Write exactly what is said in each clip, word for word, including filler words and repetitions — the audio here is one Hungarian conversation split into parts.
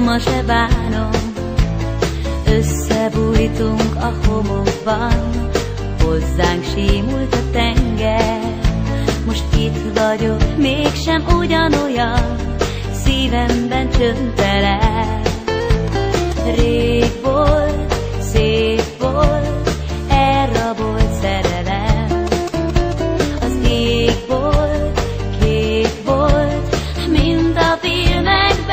ma se bánom. Összebújtunk a homokban, hozzánk símult a tenger. Most itt vagyok, mégsem ugyanolyan, szívemben csöndtelen. Rég volt, szép volt, elrabolt szerelem. Az ég volt, kék volt, mint a filmekben.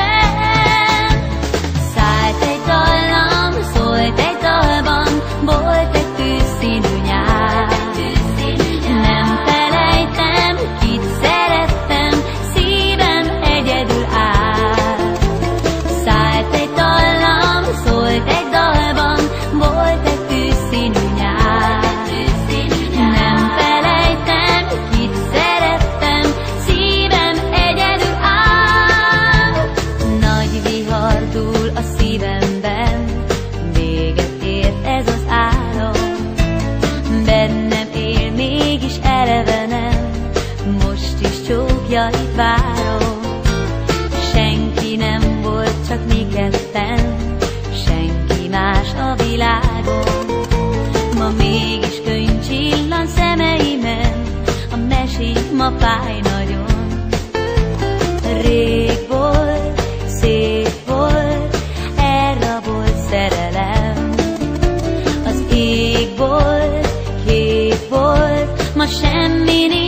Szállt egy dallam, szólt egy dalban, volt egy tűzszínű nyár. Nem felejtem, kit szerettem, szívem egyedül áll. Szállt egy dallam, szólt egy dalban, volt egy tűzszínű nyár. Nem felejtem, kit szerettem, szívem egyedül áll. Nagy vihar dúl a szívemben, véget ért ez az álom. Bennem él, mégis elevenem, most is csókjait várom. Senki nem volt, csak mi ketten, senki más a világon. Ma mégis könyv csillan szemeimen, a mesék ma fáj nagyon. Rég volt, szép volt, elrabolt szerelem. Az ég volt, kék volt, ma semmi nincs.